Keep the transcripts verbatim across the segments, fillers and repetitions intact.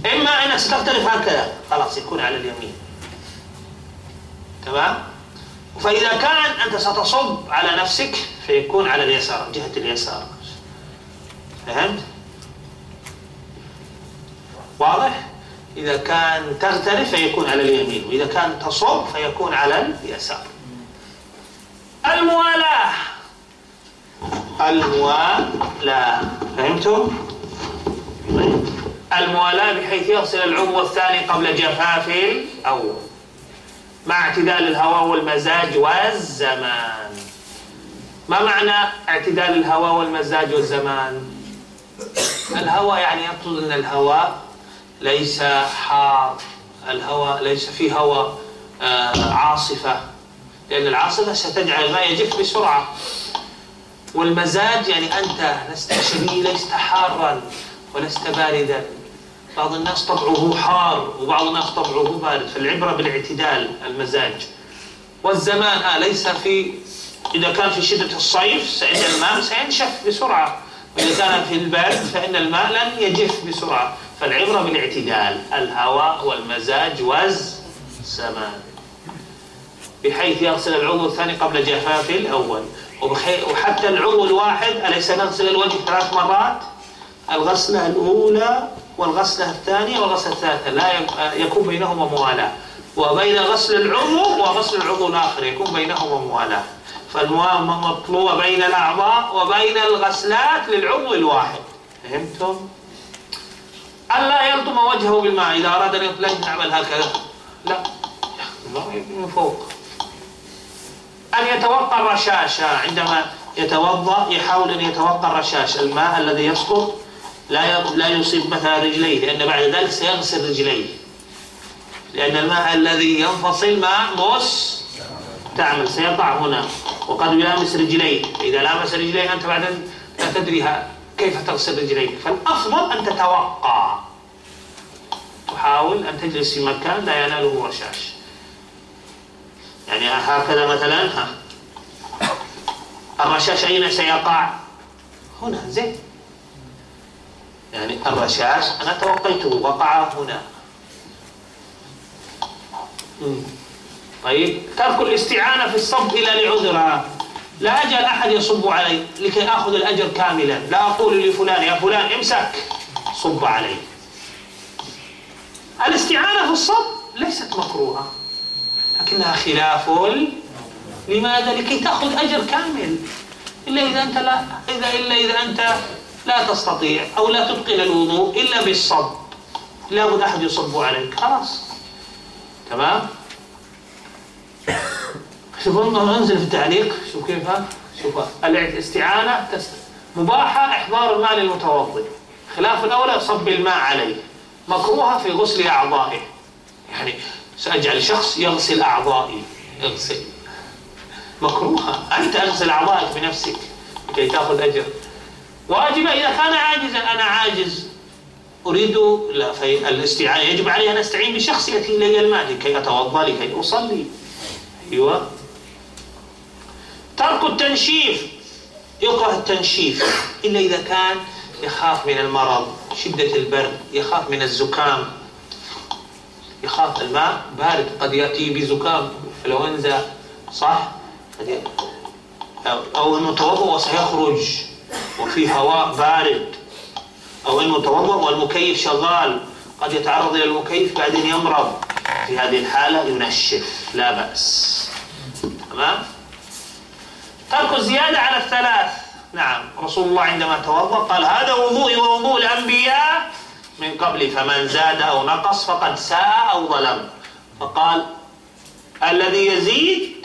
إما أنك ستغترف هكذا خلاص يكون على اليمين، تمام؟ فإذا كان أنت ستصب على نفسك فيكون على اليسار، جهة اليسار. فهمت؟ واضح؟ إذا كان تغترف فيكون على اليمين، وإذا كان تصب فيكون على اليسار. الموالاة، الموالاة، فهمتم؟ الموالاة بحيث يغسل العضو الثاني قبل جفاف الأول مع اعتدال الهواء والمزاج والزمان. ما معنى اعتدال الهواء والمزاج والزمان؟ الهواء يعني يقصد أن الهواء ليس حار، الهواء ليس فيه هواء آه عاصفة، لأن العاصفة ستجعل الماء يجف بسرعة. والمزاج يعني أنت لست شديد، لست حارا ولست باردا. بعض الناس طبعه حار وبعض الناس طبعه بارد، فالعبرة بالاعتدال المزاج. والزمان آه ليس في، إذا كان في شدة الصيف فإن الماء سينشف بسرعة، وإذا كان في البرد فإن الماء لن يجف بسرعة. فالعبرة بالاعتدال، الهواء والمزاج والزمان، بحيث يغسل العضو الثاني قبل جفاف الأول. وحتى العضو الواحد أليس نغسل الوجه ثلاث مرات؟ الغسلة الأولى والغسلة الثانية والغسلة الثالثة لا يكون بينهما موالاة، وبين غسل العضو وغسل العضو الآخر يكون بينهما موالاة. فالموالاة مطلوبة بين الأعضاء وبين الغسلات للعضو الواحد. فهمتم؟ ألا يلطم وجهه بالماء، إذا أراد أن لا يعمل هكذا، لا من فوق. أن يتوقى الرشاش، عندما يتوضأ يحاول أن يتوقى الرشاش، الماء الذي يسقط لا لا يصيب مثلا رجليه، لأن بعد ذلك سيغسل رجليه، لأن الماء الذي ينفصل ماء مس تعمل سيقع هنا وقد يلامس رجليه. إذا لامس رجليه أنت بعد لا تدري كيف تغسل رجليك. فالأفضل أن تتوقع، تحاول أن تجلس في مكان لا يناله رشاش. يعني هكذا مثلا، ها الرشاش أين سيقع؟ هنا، زين. يعني الرشاش أنا توقيته وقع هنا. مم. طيب، ترك الاستعانة في الصب إلى لعذرها. لا أجل أحد يصب علي لكي آخذ الأجر كاملا، لا أقول لفلان يا فلان امسك صب علي. الاستعانة في الصب ليست مكروهة، لكنها خلاف. لماذا؟ لكي تأخذ أجر كامل. إلا إذا أنت لا إذا إلا إذا أنت لا تستطيع أو لا تتقن الوضوء إلا بالصب، لابد أحد يصب عليك، خلاص. تمام؟ شوفوا، انزل في التعليق، شوف كيف. شوف الاستعانة مباحة إحضار الماء للمتوضئ، خلاف الأولى صب الماء عليه. مكروهة في غسل أعضائه، يعني سأجعل شخص يغسل أعضائي، اغسل. مكروهة، أنت أغسل أعضائك بنفسك لكي تأخذ أجر. واجبة إذا كان عاجزا، أنا عاجز أريد لا في الاستعانة، يجب علي أن أستعين بشخص يأتي إلي الماء لكي أتوضأ لكي أصلي. أيوة. ترك التنشيف، يكره التنشيف إلا إذا كان يخاف من المرض، شدة البرد، يخاف من الزكام، يخاف الماء بارد قد يأتي بزكام إنفلونزا، صح؟ أو أنه توضأ وسيخرج وفي هواء بارد، أو أنه توضأ والمكيف شغال قد يتعرض إلى المكيف بعدين يمرض. في هذه الحالة ينشف، لا بأس. تمام؟ ترك الزيادة على الثلاث. نعم، رسول الله عندما توضأ قال هذا وضوئي ووضوء الأنبياء من قبل، فمن زاد أو نقص فقد ساء أو ظلم. فقال الذي يزيد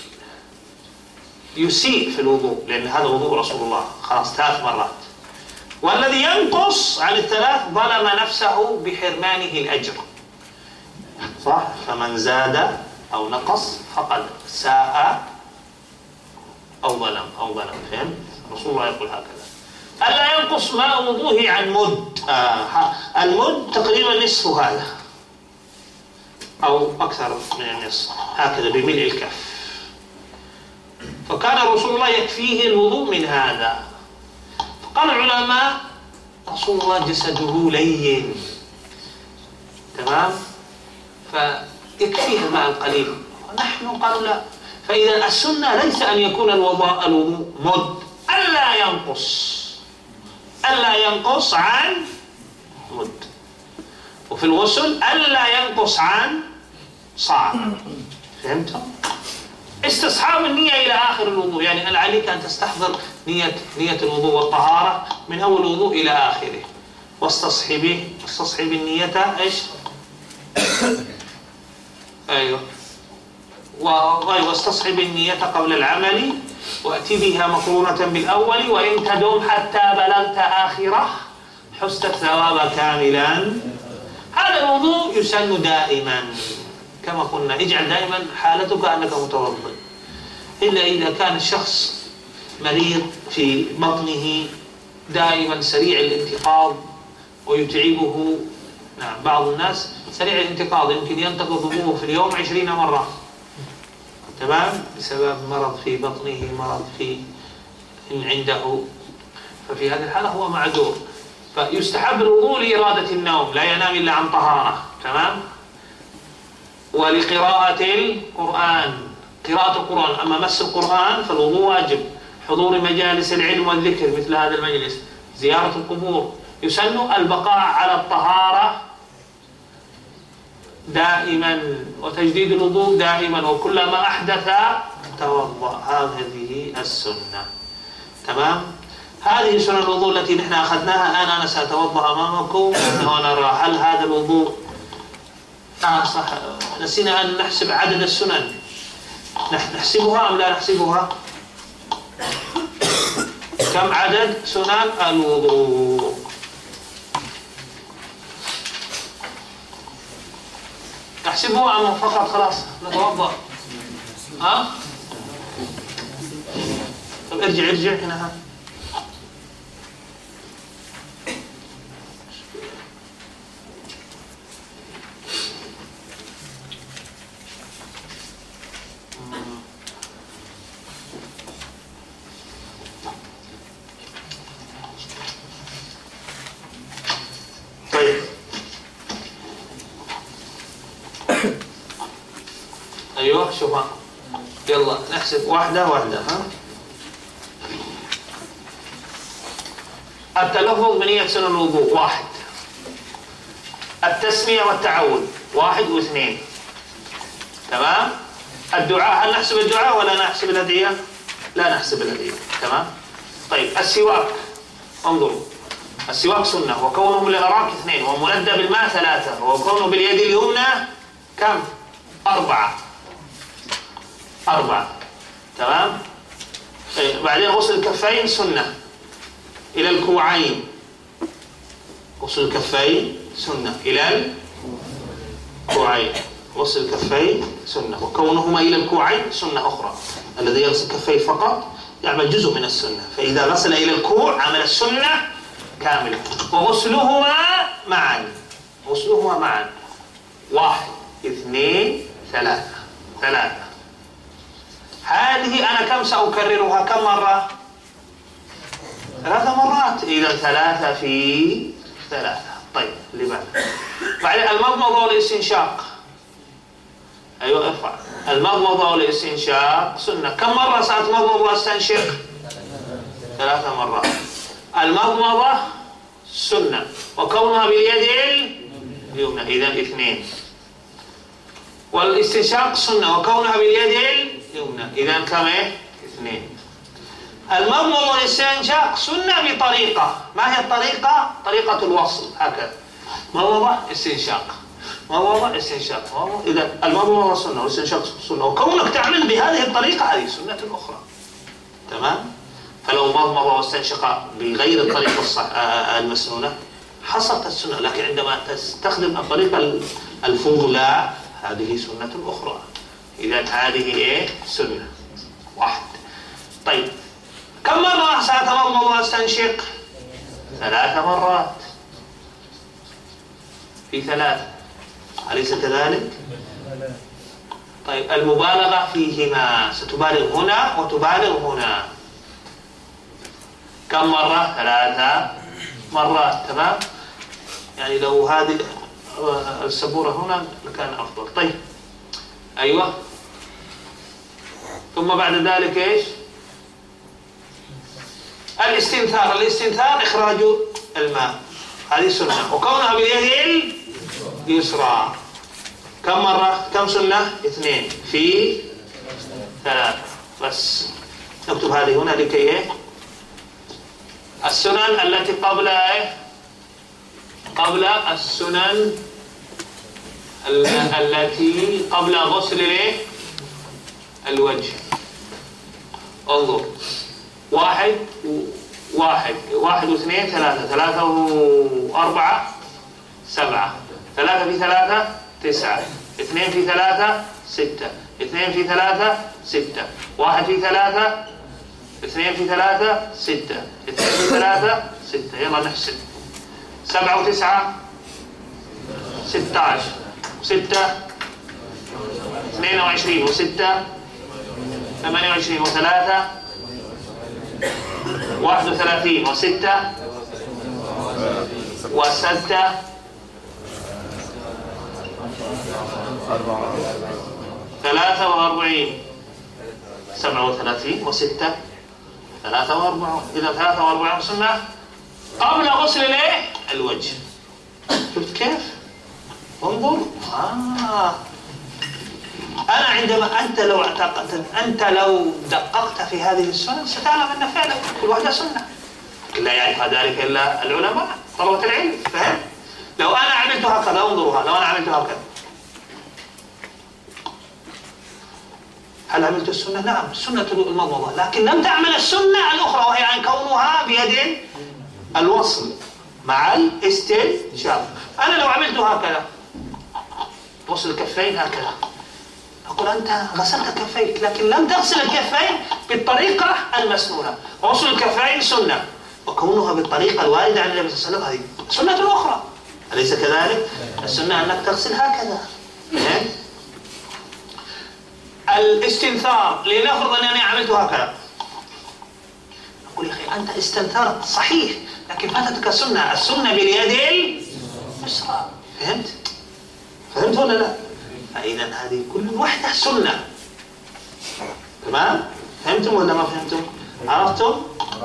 يسيء في الوضوء، لأن هذا وضوء رسول الله خلاص ثلاث مرات. والذي ينقص عن الثلاث ظلم نفسه بحرمانه الأجر، صح؟ فمن زاد أو نقص فقد ساء أو ظلم أو ظلم. فهمت؟ رسول الله يقول هكذا. ألا ينقص ماء وضوءه عن مد. آه. المد تقريبا نصف هذا أو أكثر من النصف، هكذا بملء الكف. فكان رسول الله يكفيه الوضوء من هذا. فقال العلماء رسول الله جسده لين، تمام؟ فيكفيها الماء القليل. ونحن قالوا لا. فإذا السنة ليس أن يكون الوضوء الوضوء مد، ألا ينقص ألا ينقص عن مد. وفي الغسل ألا ينقص عن صاع. فهمتم؟ استصحاب النية إلى آخر الوضوء، يعني هل عليك أن تستحضر نية نية الوضوء والطهارة من أول الوضوء إلى آخره، واستصحبه استصحب النية إيش؟ أيوه، واستصحب النية قبل العمل، وأتي بها مقرونة بالأول، وإن تدوم حتى بلغت آخره حست الثواب كاملا. هذا الوضوء يسن دائما كما قلنا، اجعل دائما حالتك أنك متوضئ، إلا إذا كان الشخص مريض في بطنه دائما سريع الانتقاض ويتعبه. نعم، بعض الناس سريع الانتقاض يمكن ينتقض وضوءه في اليوم عشرين مرة، تمام، بسبب مرض في بطنه، مرض في عنده، ففي هذه الحالة هو معذور. فيستحب الوضوء لإرادة النوم، لا ينام إلا عن طهارة، تمام، ولقراءة القرآن، قراءة القرآن. أما مس القرآن فالوضوء واجب، حضور مجالس العلم والذكر مثل هذا المجلس، زيارة القبور. يسن البقاء على الطهارة دائما، وتجديد الوضوء دائما، وكلما أحدث توضأ. هذه السنة، تمام. هذه سنن الوضوء التي نحن أخذناها. الآن أنا سأتوضأ أمامكم ونرى هل هذا الوضوء آه صح. نسينا أن نحسب عدد السنن، نحسبها أم لا نحسبها؟ كم عدد سنن الوضوء؟ نحسبها أم فقط خلاص نتوضأ؟ ها؟ طب ارجع ارجع هنا. ها طيب، ايوه شوفها، يلا نحسب واحدة واحدة. ها التلفظ بنية سنن الوضوء واحد، التسمية والتعوذ واحد واثنين، تمام. الدعاء، هل نحسب الدعاء ولا نحسب الأدعية؟ لا نحسب الأدعية، تمام. طيب السواك، انظروا، السواك سنة، وكونه بالأراك اثنين، ومندى بالماء ثلاثة، وكونه باليد اليمنى كم؟ أربعة أربعة تمام. طيب بعدين غسل الكفين سنة إلى الكوعين، غسل الكفين سنة إلى الكوعين، غسل الكفين سنة، وكونهما إلى الكوعين سنة أخرى. الذي يغسل كفيه فقط يعمل جزء من السنة، فإذا غسل إلى الكوع عمل السنة كاملة. وغسلهما معا، غسلهما معا واحد اثنين ثلاثة ثلاثة. هذه أنا كم سأكررها؟ كم مرة؟ ثلاث مرات. إذا ثلاثة في ثلاثة. طيب لماذا؟ بعد المضمضة والاستنشاق، أيوة ارفع. المضمضة والاستنشاق سنة. كم مرة سأتمضمض واستنشق؟ ثلاث مرات. المضمضة سنة، وكونها باليد اليمنى إذا اثنين. والاستنشاق سنة، وكونها باليد اليمنى إذا كم إيه؟ اثنين. المضمضة والاستنشاق سنة بطريقة. ما هي الطريقة؟ طريقة الوصل، هكذا، مضمضة استنشاق، مضمضة استنشاق. إذا المضمضة سنة والاستنشاق سنة، وكونك تعمل بهذه الطريقة هذه سنة أخرى، تمام. فلو مضمضة واستنشق بغير الطريقة المسنونة حصلت السنة، لكن عندما تستخدم الطريقة الفضلى هذه سنة أخرى. إذا هذه إيه؟ سنة واحد. طيب كم مرة سأتمضمض واستنشق؟ ثلاث مرات في ثلاث، أليس كذلك؟ طيب المبالغة فيهما، ستبالغ هنا وتبالغ هنا. كم مرة؟ ثلاثة مرات، تمام. يعني لو هذه السبورة هنا لكان أفضل. طيب أيوة. ثم بعد ذلك إيش؟ الاستنثار. الاستنثار إخراج الماء، هذه سنة، وكونها باليد اليسرى. كم مرة؟ كم سنة؟ اثنين في ثلاثة. بس نكتب هذه هنا لكي إيه؟ السنن التي قبل إيه؟ قبل السنن التي قبل غسل الايه؟ الوجه. انظر، واحد واحد واحد واثنين ثلاثة، ثلاثة وأربعة سبعة، ثلاثة في ثلاثة تسعة، اثنين في ثلاثة ستة، اثنين في ثلاثة ستة، واحد في ثلاثة، اثنين في ثلاثة ستة، اثنين في ثلاثة ستة. يلا نحسب. سبعة وتسعة ستة عشر، وستة اثنين وعشرين، وستة ثمانية وعشرين، وثلاثة واحد وثلاثين، وستة وستة ثلاثة وأربعين، سبعة وثلاثين، وستة ثلاثة وأربعين. إذا ثلاثة وأربعين سنة قبل غسل الايه؟ الوجه. شفت كيف؟ انظر. آه. أنا عندما أنت لو اعتقدت أنت لو دققت في هذه السنن ستعلم أن فعلا كل واحدة سنة، لا يعرف ذلك إلا العلماء طلبة العلم. فهم؟ لو أنا عملت هكذا، انظرها، لو أنا عملت هكذا هل عملت السنة؟ نعم، سنة المضمضة، لكن لم تعمل السنة الأخرى وهي عن كونها بيد الوصل مع الاستنشاق. أنا لو عملت هكذا وصل الكفين هكذا، أقول أنت غسلت كفيك، لكن لم تغسل الكفين بالطريقة المسنونة. وصل الكفين سنة، وكونها بالطريقة الواردة عن النبي صلى الله عليه وسلم هذه سنة أخرى، أليس كذلك؟ السنة أنك تغسل هكذا. الاستنثار، لنفرض أنني عملت هكذا، أقول يا أخي أنت استنثرت صحيح، لكن فاتتك سنة، السنة باليد اليسرى. فهمت؟ فهمت ولا لا؟ فإذا هذه كل واحدة سنة. تمام؟ فهمتم ولا ما فهمتم؟ عرفتم؟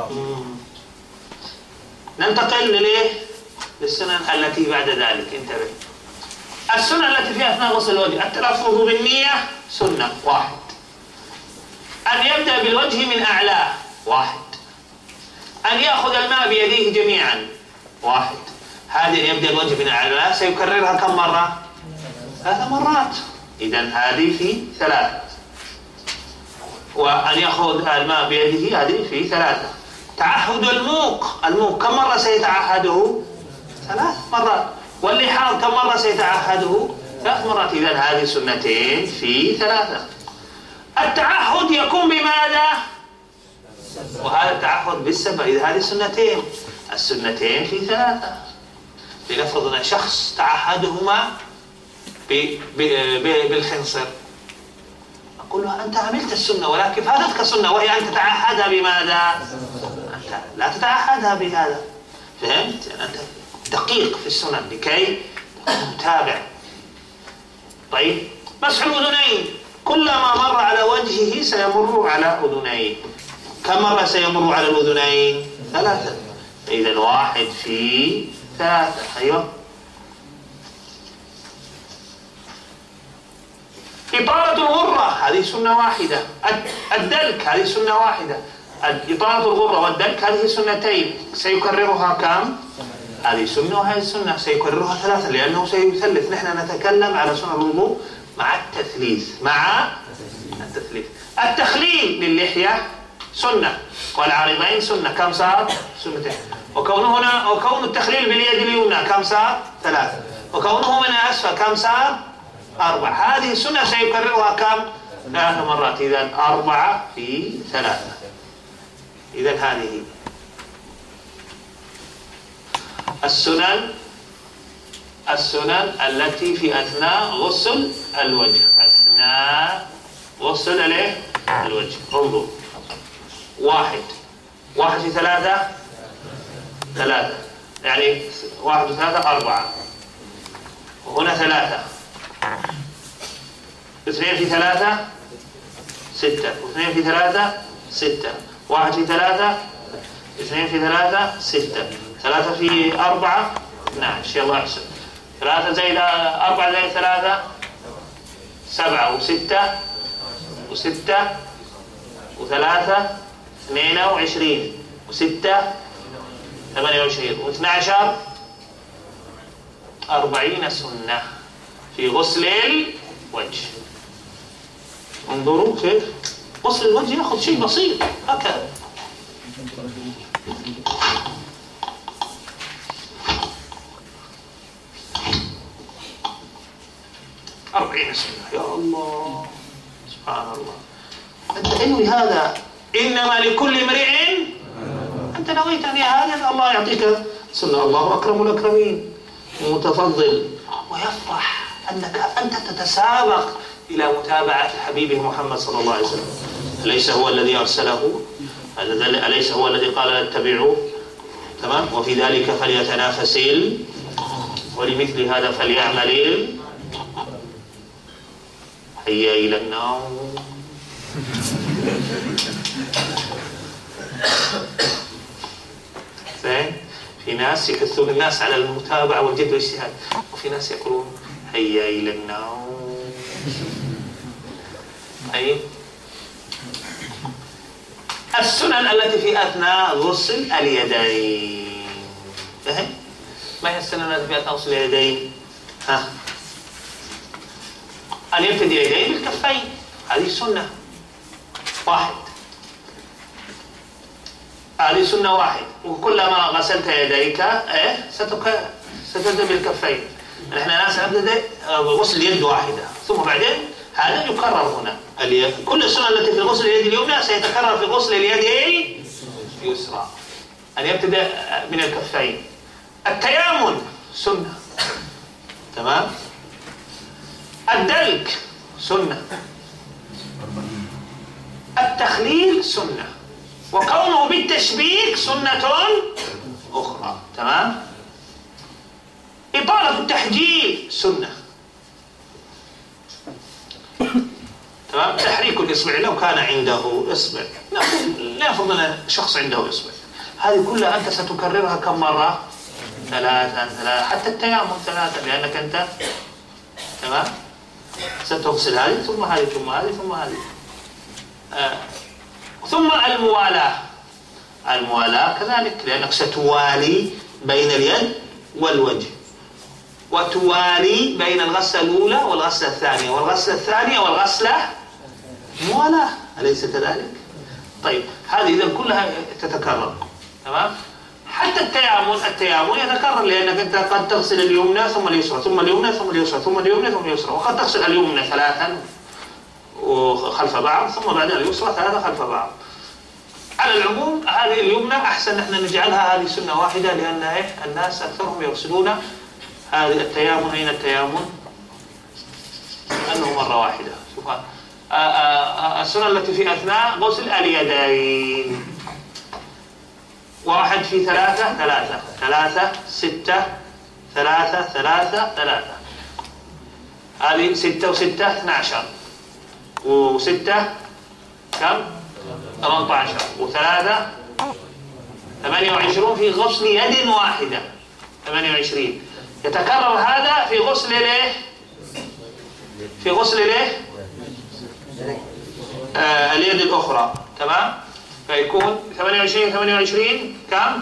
ننتقل لليه؟ للسنن التي بعد ذلك. انتبه. السنن التي في أثناء غسل الوجه: التلفظ بالنية سنة، واحد. أن يبدأ بالوجه من أعلاه، واحد. أن يأخذ الماء بيديه جميعا، واحد. هذه يبدأ الوجه من أعلاه سيكررها كم مرة؟ ثلاث مرات. إذن هذه في ثلاثة. وأن يأخذ الماء بيده هذه في ثلاثة. تعهد الموق، الموق كم مرة سيتعهده؟ ثلاث مرات. واللحاظ كم مرة سيتعهده؟ ثلاث مرات. إذن هذه سنتين في ثلاثة. التعهد يكون بماذا؟ وهذا التعهد بالسبع. إذا هذه سنتين، السنتين في ثلاثة. لنفرض أن شخص تعهدهما بالخنصر، أقول له أنت عملت السنة ولكن فاتتك سنة، وهي أن تتعهدها بماذا؟ أنت لا تتعهدها بهذا. فهمت؟ يعني أنت دقيق في السنن لكي تتابع. طيب، مسح الأذنين، كلما مر على وجهه سيمر على أذنيه. كم مرة سيمر على الأذنين؟ ثلاثة. إذا واحد في ثلاثة. أيوه. إطالة الغرة هذه سنة واحدة. الدلك هذه سنة واحدة. إطالة الغرة والدلك هذه سنتين، سيكررها كم؟ هذه سنة وهذه سنة، سيكررها ثلاثة لأنه سيثلث. نحن نتكلم على سنة الوضوء مع التثليث، مع التثليث. التخليل للحية سنة، والعارضين سنة. كم صار؟ سنتين. وكونه هنا وكون التخليل باليد اليمنى كم صار؟ ثلاثة. وكونه من أسفل كم صار؟ أربعة. هذه السنة سيكررها كم؟ ثلاث مرات. إذن أربعة في ثلاثة. إذن هذه السنن السنن التي في أثناء غسل الوجه. أثناء غسل الايه؟ الوجه. انظر، واحد واحد في ثلاثة ثلاثة، يعني واحد وثلاثة أربعة، وهنا ثلاثة. اثنين في ثلاثة ستة، واثنين في ثلاثة ستة، واحد في ثلاثة، اثنين في ثلاثة ستة، ثلاثة في أربعة اثني عشر. يلا احسب. ثلاثة زائد أربعة زائد ثلاثة سبعة، وستة وستة وثلاثة اثنين وعشرين، وستة ثمانية وعشرين، واثني عشر أربعين سنة في غسل الوجه. انظروا كيف غسل الوجه ياخذ شيء بسيط هكذا. أربعين سنة. يا الله سبحان الله. أنت انوي هذا، إنما لكل امرئ. أنت نويت أن هذا الله يعطيك سنة. الله أكرم الأكرمين متفضل، ويفرح أنك أنت تتسابق إلى متابعة حبيبه محمد صلى الله عليه وسلم. أليس هو الذي أرسله؟ أليس هو الذي قال اتبعوه؟ تمام. وفي ذلك فليتنافس، ولمثل هذا فليعمل. هيا إلى النوم. زين. في ناس يكثرون الناس على المتابعة والجد والاجتهاد، وفي ناس يقولون هيا إلى النوم. طيب، السنن التي في أثناء غسل اليدين. فهم؟ ما هي السنن التي في أثناء غسل اليدين؟ ها؟ أن يبتدي اليدين بالكفين، هذه سنة واحد. هذه سنة واحد. وكلما غسلت يديك إيه ستك ستبدأ بالكفين. نحن ناس نبدأ بغسل اليد واحدة، ثم بعدين هذا يكرر هنا. اليد. كل السنن التي في غسل اليد اليمنى سيتكرر في غسل اليد اليسرى. أن يبتدأ من الكفين. التيامن سنة. تمام. الدلك سنة. التخليل سنة. وكونه بالتشبيك سنة أخرى. تمام. إطالة التحجيل سنة. تمام. تحريك الإصبع لو كان عنده إصبع، لا يفضل أن شخص عنده إصبع. هذه كلها أنت ستكررها كم مرة؟ ثلاثا ثلاثة. حتى التيامن ثلاثة، لأنك أنت تمام ستغسل هذه ثم هذه ثم هذه ثم هذه. آه. ثم الموالاة. الموالاة كذلك، لأنك ستوالي بين اليد والوجه، وتوالي بين الغسلة الأولى والغسلة الثانية، والغسلة الثانية والغسلة موالاة. أليس كذلك؟ طيب، هذه إذا كلها تتكرر. تمام. حتى التيامن، التيامن يتكرر، لأنك أنت قد تغسل اليمنى ثم اليسرى، ثم اليمنى ثم اليسرى، ثم اليمنى ثم اليسرى، وقد تغسل اليمنى ثلاثا وخلف بعض، ثم بعدين اليسرى ثلاثة خلف بعض. على العموم هذه اليمنى أحسن نحن نجعلها هذه سنة واحدة، لأن إيه الناس أكثرهم يغسلون هذه التيامن. أين التيامن؟ أنه مرة واحدة. شوف السنة التي في أثناء غسل اليدين. واحد في ثلاثة ثلاثة، ثلاثة ستة، ثلاثة ثلاثة ثلاثة. هذه ستة وستة اثنى عشر، وستة كم؟ ثمانية عشر، وثلاثة ثمانية وعشرون في غسل يد واحدة. ثمانية وعشرين. يتكرر هذا في غسل الايه؟ في غسل الايه؟ آه اليد الأخرى. تمام؟ فيكون ثمانية وعشرين ثمانية وعشرين كم؟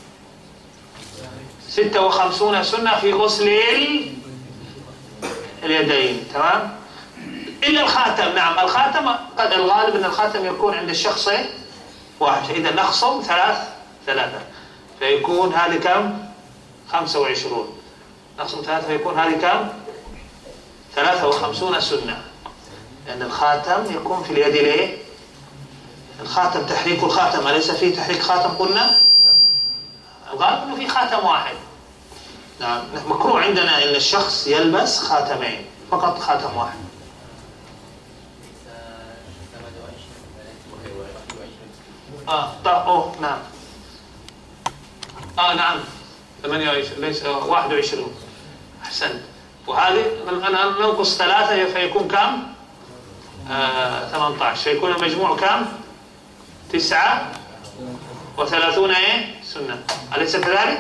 ستة وخمسين سنة في غسل اليدين. تمام؟ إلا الخاتم. نعم، الخاتم قد الغالب أن الخاتم يكون عند الشخص واحد، إذا نخصم ثلاث ثلاثة فيكون هذه كم؟ خمسة وعشرون. نخصم ثلاثة فيكون هذه كم؟ ثلاثة وخمسون سنة، لأن الخاتم يكون في اليد ليه؟ الخاتم تحريك الخاتم، أليس فيه تحريك خاتم قلنا؟ الغالب أنه في خاتم واحد. نعم، مكروه عندنا أن الشخص يلبس خاتمين، فقط خاتم واحد. آه طيب أوه نعم. آه نعم ثمانية وعشرين ليس واحد وعشرين. أحسنت. وهذه أنا ننقص ثلاثة فيكون كم؟ آه ثمانية عشر، فيكون المجموع كم؟ تسعة وثلاثون إيه؟ سنة، أليس كذلك؟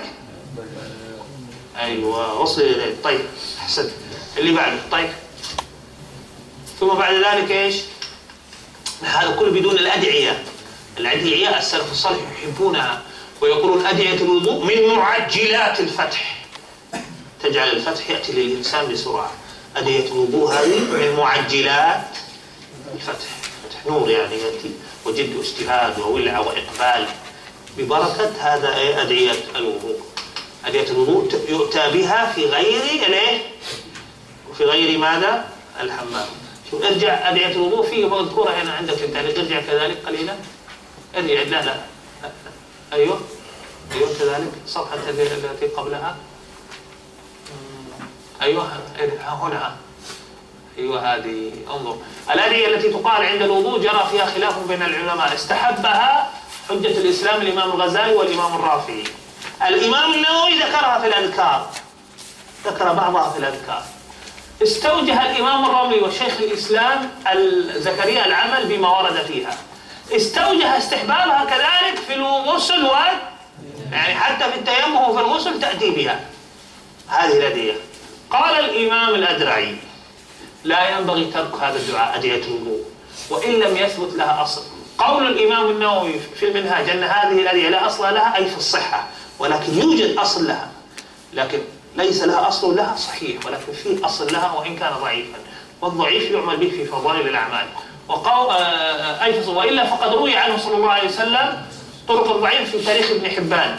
أيوة وصل إليه. طيب أحسن. اللي بعده. طيب ثم بعد ذلك إيش؟ هذا كله بدون الأدعية. الأدعية السلف الصالح يحبونها ويقولون أدعية الوضوء من معجلات الفتح، تجعل الفتح يأتي للإنسان بسرعة. أدعية الوضوء هذه من معجلات الفتح، فتح نور يعني يأتي وجد واجتهاد وولع وإقبال ببركة هذا إيه أدعية الوضوء. أدعية الوضوء يؤتى بها في غير الايه؟ وفي غير ماذا؟ الحمام. شوف ارجع أدعية الوضوء فيه مذكورة هنا عندك في التعليق، ارجع كذلك قليلا، ارجع لا لا, لا. أيوه أيوه كذلك الصفحة التي قبلها. أيوه هنا. أيوه هذه انظر. الأدعية التي تقال عند الوضوء جرى فيها خلاف بين العلماء، استحبها حجة الإسلام الإمام الغزالي والإمام الرافعي. الإمام النووي ذكرها في الأذكار، ذكر بعضها في الأذكار. استوجه الإمام الرملي وشيخ الإسلام زكريا العمل بما ورد فيها. استوجه استحبابها كذلك في الغسل و يعني حتى في التيمم وفي الغسل تأتي بها هذه الأدعية. قال الإمام الأدرعي لا ينبغي ترك هذا الدعاء أدعية الوضوء وإن لم يثبت لها أصل. قول الإمام النووي في المنهاج أن هذه الأدعية لا أصل لها أي في الصحة، ولكن يوجد أصل لها، لكن ليس لها أصل لها صحيح، ولكن في أصل لها وإن كان ضعيفا، والضعيف يعمل به في فضائل الأعمال. وقو... أي فصل. وإلا فقد روي عنه صلى الله عليه وسلم طرق الضعيف في تاريخ ابن حبان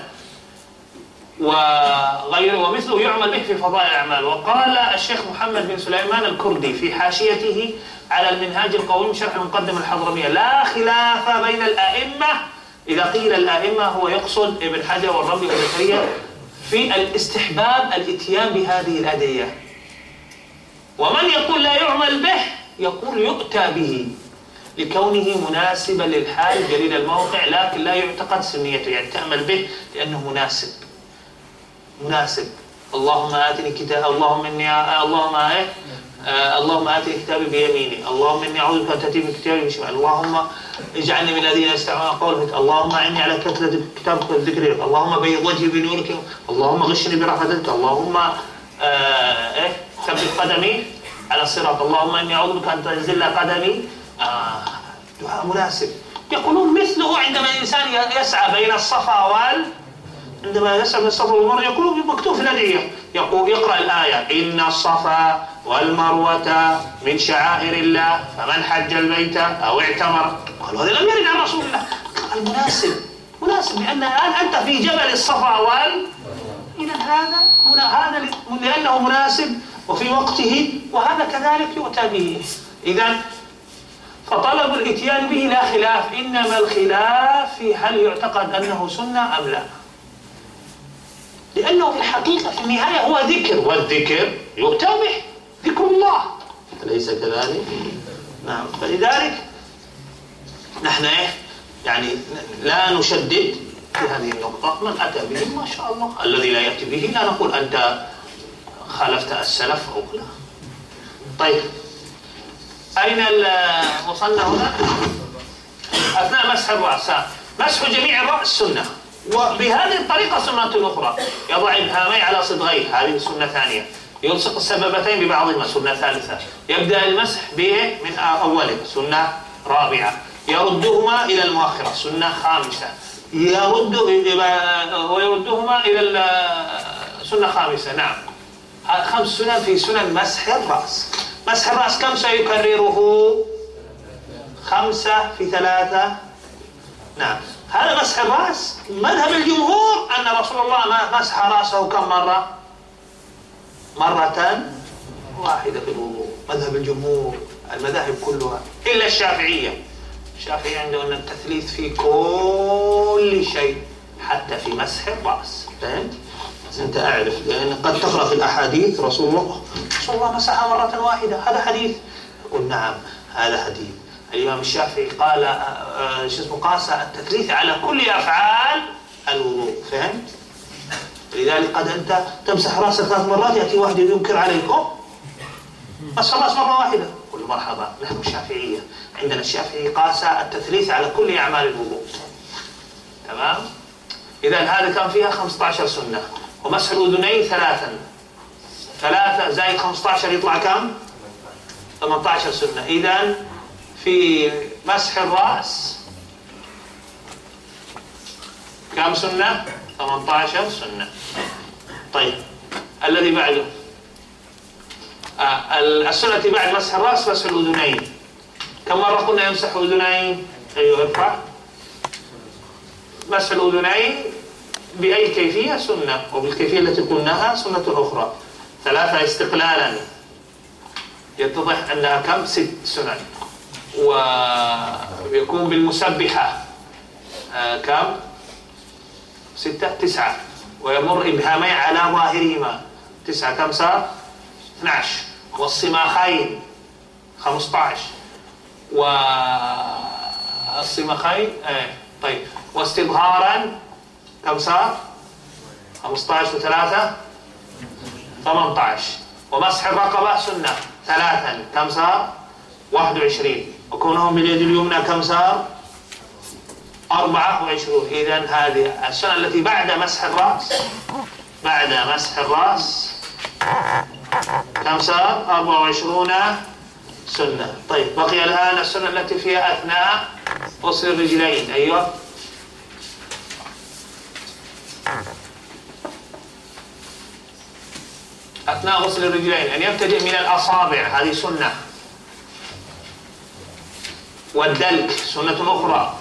وغيره ومثله يعمل به في فضائل الأعمال. وقال الشيخ محمد بن سليمان الكردي في حاشيته على المنهاج القويم شرح المقدمة الحضرمية لا خلاف بين الأئمة، إذا قيل الأئمة هو يقصد ابن حجر والرملي وزكريا، في الاستحباب الاتيان بهذه الأدعية. ومن يقول لا يعمل به يقول يؤتى به لكونه مناسبا للحال جليل الموقع، لكن لا يعتقد سنيته، يعني تأمل به لأنه مناسب مناسب. اللهم آتني كتاب، اللهم إني اللهم إيه آه اللهم آتني كتابي بيميني، اللهم إني أعوذ بك أن تأتي بكتابي بشمالي، اللهم اجعلني من الذين يستمعون قولك، اللهم أعني على كثرة كتابك وذكرك، اللهم بيض وجهي بنورك، اللهم غشني برحمتك، اللهم آه إيه ثبت قدمي على الصراط، اللهم إني أعوذ بك أن تزل قدمي. آه دعاء مناسب. يقولون مثله عندما الإنسان يسعى بين الصفا وال عندما يسعى بين الصفا والمروة يقولون مكتوب في الأدعية، يقول يقرأ الآية إن الصفا والمروة من شعائر الله فمن حج البيت أو اعتمر. قالوا هذا لم يرد عن رسول الله. المناسب مناسب لأن الآن أنت في جبل الصفا وال إذا هذا هذا لأنه مناسب وفي وقته، وهذا كذلك يؤتى به. إذا فطلب الاتيان به لا خلاف، إنما الخلاف في هل يعتقد أنه سنة أم لا، لأنه في الحقيقة في النهاية هو ذكر، والذكر يؤتى به، ذكر الله، أليس كذلك؟ نعم. فلذلك نحن إيه يعني لا نشدد في هذه النقطة، من أتى به ما شاء الله، الذي لا يأتي به لا نقول أنت خالفت السلف أو لا. طيب أين وصلنا هنا؟ أثناء مسح الرأس، مسح جميع الرأس سنة، وبهذه الطريقة سنة أخرى، يضع إبهامي على صدغيه، هذه سنة ثانية، يلصق السبابتين ببعضهما سنة ثالثة، يبدأ المسح به من أوله سنة رابعة، يردهما إلى المؤخرة سنة خامسة، يرد ويردهما إلى سنة خامسة. نعم، خمس سنن في سنن مسح الرأس. مسح الرأس كم سيكرره؟ خمسة في ثلاثة. نعم، هذا مسح الرأس. مذهب الجمهور أن رسول الله ما مسح رأسه كم مرة؟ مرة واحدة في الوضوء. مذهب الجمهور، المذاهب كلها إلا الشافعية. الشافعية عنده أن التثليث في كل شيء حتى في مسح الرأس. فهمت؟ بس أنت أعرف، لأن قد تقرأ في الأحاديث رسول الله رسول الله مسح مرة واحدة، هذا حديث. يقول نعم هذا حديث. الإمام الشافعي قال شو اسمه قاس التثليث على كل أفعال الوضوء. فهمت؟ لذلك قد أنت تمسح رأسك ثلاث مرات يأتي واحد ينكر عليكم مسح الرأس مرة واحدة، قل مرحبا نحن الشافعية، عندنا الشافعي قاس التثليث على كل أعمال الوضوء. تمام؟ إذا هذا كان فيها خمسة عشر سنة. ومسح الأذنين ثلاثا، ثلاثة زائد خمسة عشر يطلع كم؟ ثمانية عشر سنة. إذا في مسح الرأس كم سنة؟ ثمانية عشر سنة. طيب الذي بعده آه السنة التي بعد مسح الرأس مسح الأذنين. كم مرة قلنا يمسح الأذنين؟ أيوه ارفع. مسح الأذنين بأي كيفية سنة، وبالكيفية التي قلناها سنة أخرى. ثلاثة استقلالا يتضح أنها كم؟ ست سنن. ويكون بالمسبحة آه كم؟ ستة تسعة، ويمر إبهامين على ظاهرهما تسعة، كم صار؟ اثني عشر. والصماخين خمسة عشر، والصماخين ايه طيب. واستظهارا كم صار؟ خمسة عشر وثلاثة ثمانية عشر. ومسح الرقبة سنة ثلاثا كم صار؟ واحد وعشرين. وكونهم باليد اليمنى كم صار؟ أربعة وعشرون. إذا هذه السنة التي بعد مسح الرأس، بعد مسح الرأس كم صار؟ أربعة وعشرون سنة. طيب بقي الآن السنة التي فيها أثناء غسل الرجلين. أيوه أثناء غسل الرجلين أن يبتدئ من الأصابع، هذه سنة. والدلك سنة أخرى.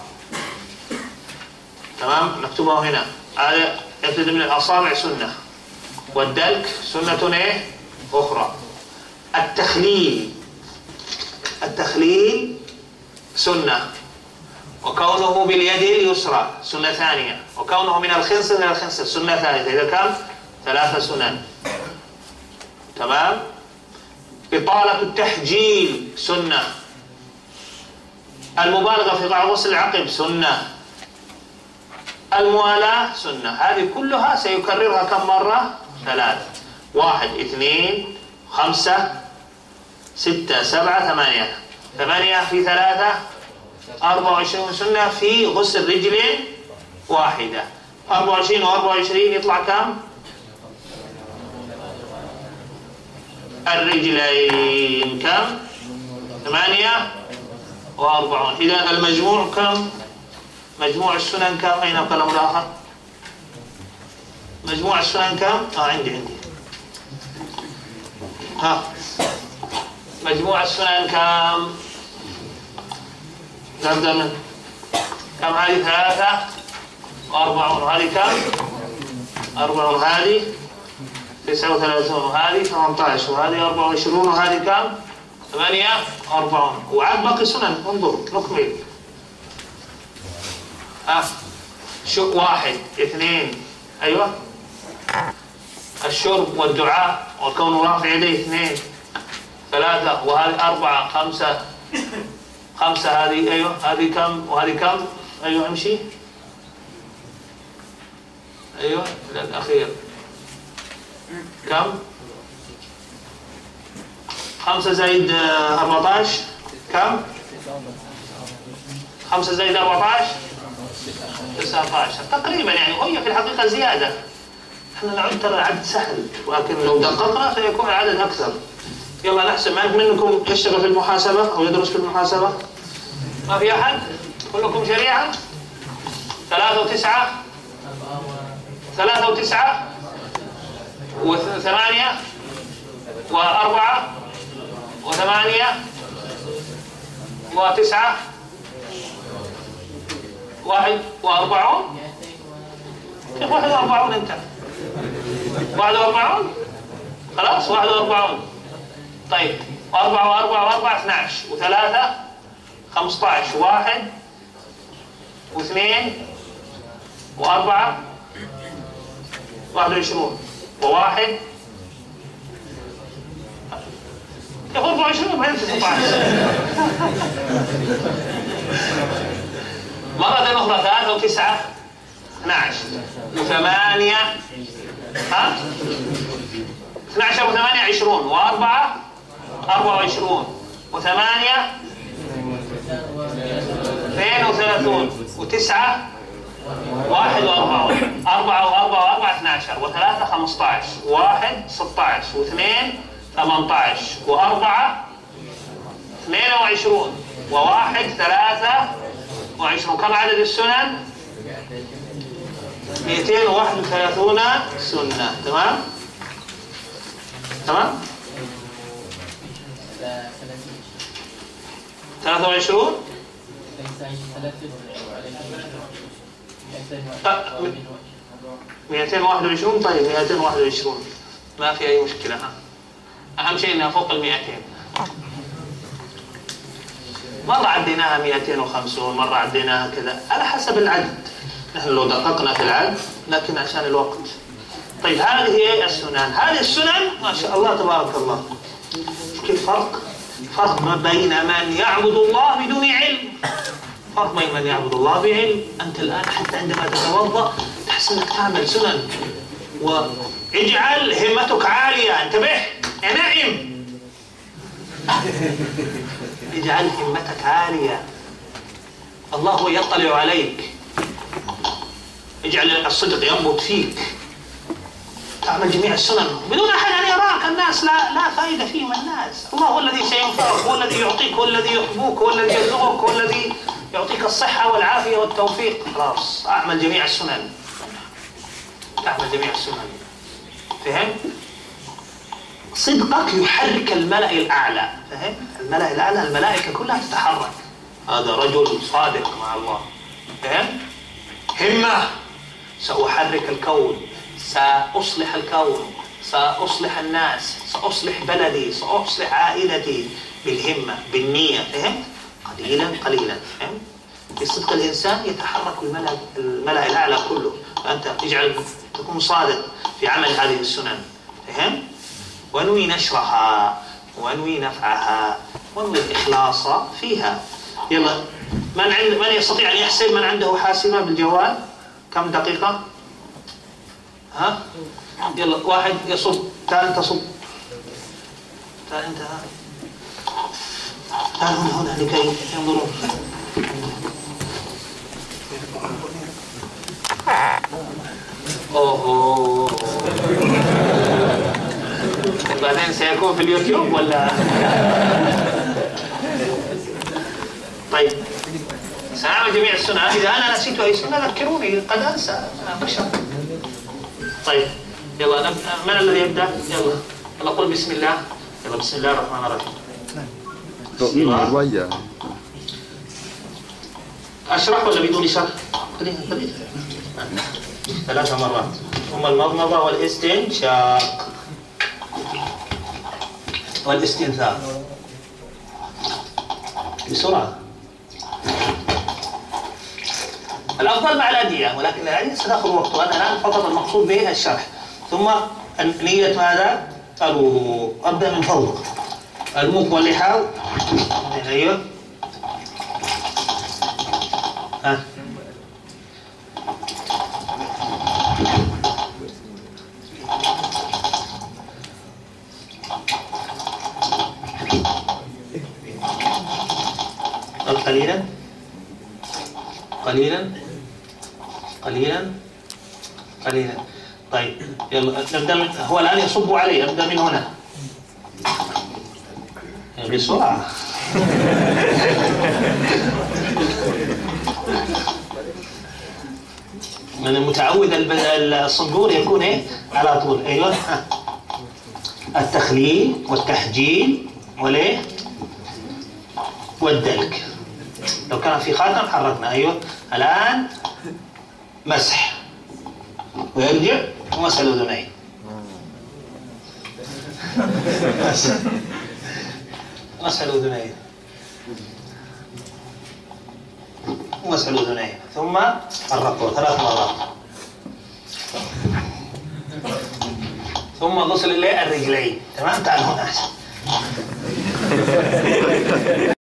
تمام؟ نكتبها هنا. هذا يبتدئ من الأصابع سنة، والدلك سنة إيه؟ أخرى. التخليل، التخليل سنة، وكونه باليد اليسرى سنة ثانية، وكونه من الخنصر إلى الخنصر سنة ثالثة. إذا كم؟ ثلاثة سنن. تمام؟ إطالة التحجيل سنة. المبالغة في قطع غسل العقب سنة. الموالاة سنة. هذه كلها سيكررها كم مرة؟ ثلاثة. واحد اثنين خمسة ستة سبعة ثمانية. ثمانية في ثلاثة أربعة وعشرين سنة في غسل رجل واحدة. أربعة وعشرين وأربعة وعشرين يطلع كم؟ الرجلين كم؟ ثمانية وأربعون. إذا المجموع كم؟ مجموع السنن كم؟ أين القلم الآخر؟ مجموع السنن كم؟ آه عندي عندي ها مجموع السنن كم؟ نبدأ من كم؟ هذه ثلاثة وأربعون، وهذه كم؟ أربعون، هذه تسعة وثلاثون، وهذه ثمانية عشر، وهذه أربعة وعشرون، وهذه كم؟ ثمانية وأربعون. وعاد باقي سنن. انظر نكمل. آه. شو واحد اثنين أيوة. الشرب والدعاء وكون رافع يديه اثنين ثلاثة، وهذه أربعة خمسة خمسة، هذه أيوة، هذه كم وهذه كم؟ أيوة امشي أيوة إلى الأخير كم؟ خمسة زائد أربعة عشر كم؟ خمسة زائد أربعة عشر تسعة عشر تقريبا، يعني وهي في الحقيقة زيادة. احنا نعد ترى عد سهل، ولكن لو دققنا سيكون العدد أكثر. يلا نحسب. من منكم يشتغل في المحاسبة أو يدرس في المحاسبة؟ ما في أحد؟ كلكم شريعة؟ ثلاثة وتسعة ثلاثة وتسعة وثمانية وأربعة وثمانية وتسعة واحد وأربعون. كيف واحد وأربعون أنت؟ واحد وأربعون؟ خلاص واحد وأربعون. طيب وأربعة وأربعة وأربعة اثنى عشر، وثلاثة خمسة عشر، واحد واثنين وأربعة واحد وعشرون، وواحد كيف أربعة وعشرين وبعدين ستة عشر. مرة أخرى ثلاثة وتسعة اثنى عشر، وثمانية ها؟ اثني عشر وثمانية عشرون، وأربعة أربعة وعشرون، وثمانية اثنين وثلاثون، وتسعة واحد وأربعون، أربعة وأربعة وأربعة اثني عشر، وثلاثة خمسة عشر، وواحد ستة عشر، واثنين ثمانية عشر، وأربعة اثنين وعشرون، وواحد ثلاثة وعشرون. كم عدد السنن؟ مئتين وواحد وثلاثون سنة. تمام؟ تمام؟ ثلاثة وعشرون؟ مئتين وواحد وعشرون. طيب مئتين وواحد وعشرون ما في أي مشكلة. ها؟ أهم شيء إنها فوق المئتين. مرة عديناها مئتين وخمسين، مرة عديناها كذا على حسب العدد. نحن لو دققنا في العدد، لكن عشان الوقت. طيب هذه هي السنن. هذه السنن ما شاء الله تبارك الله. كيف فرق؟ فرق ما بين من يعبد الله بدون علم، فرق بين من يعبد الله بعلم. أنت الآن حتى عندما تتوضأ تحس أنك تعمل سنن، واجعل همتك عالية. انتبه يا نائم، اجعل همتك عالية، الله هو يطلع عليك. اجعل الصدق ينبت فيك، تعمل جميع السنن بدون أحد أن يراك. الناس لا لا فائدة فيهم الناس. الله هو الذي سينفعك، هو الذي يعطيك، هو الذي يحبوك، هو الذي يرزقك، هو الذي يعطيك الصحة والعافية والتوفيق. خلاص أعمل جميع السنن، أعمل جميع السنن. فهم؟ صدقك يحرك الملأ الأعلى. فهم؟ الملأ الأعلى الملائكة كلها تتحرك. هذا رجل صادق مع الله. فهم؟ همة، سأحرك الكون، سأصلح الكون، سأصلح الناس، سأصلح بلدي، سأصلح عائلتي بالهمة بالنية. فهم؟ قليلا قليلا. فهم؟ بصدق الإنسان يتحرك الملأ الملأ الأعلى كله. فأنت اجعل تكون صادق في عمل هذه السنن. فهم؟ وانوي نشرها، وانوي نفعها، وانوي الإخلاص فيها. يلا، من عند من يستطيع أن يحسب؟ من عنده حاسبة بالجوال؟ كم دقيقة؟ ها؟ يلا، واحد يصب، تعال أنت صب، تعال أنت، تعال هنا هنا لكي ينظرون. أوه، بعدين سيكون في اليوتيوب ولا؟ طيب سنعمل جميع السنن. إذا أنا نسيت أي سنة ذكروني، قد أنسى، أنا بشر. طيب يلا، من الذي يبدأ؟ يلا يلا قل بسم الله. يلا بسم الله الرحمن الرحيم. شوية أشرح ولا بدون شرح؟ خلينا خلينا ثلاث مرات. ثم المضمضة والاستنشاق والاستنثار بسرعة. الأفضل مع الأدية، ولكن الأدية ستأخذ وقت، وأنا الآن فقط المقصود به الشرح. ثم نية ماذا؟ الوضوء. أبدأ من فوق، الموك واللحاء. أيوه، ها قليلا قليلا قليلا قليلا. طيب يلا نبدأ من... هو الآن يصب علي، أبدأ من هنا بسرعة. من المتعود الصبور يكون ايه على طول. ايوه، التخليل والتحجيل والايه والدلك. لو كان في خاتم حركنا. ايوه، الان مسح ويرجع ومسح الاذنين. مسح الاذنين ومسح الاذنين، ثم حركوا ثلاث مرات، ثم غسل الرجلين. تمام، تعال هنا احسن.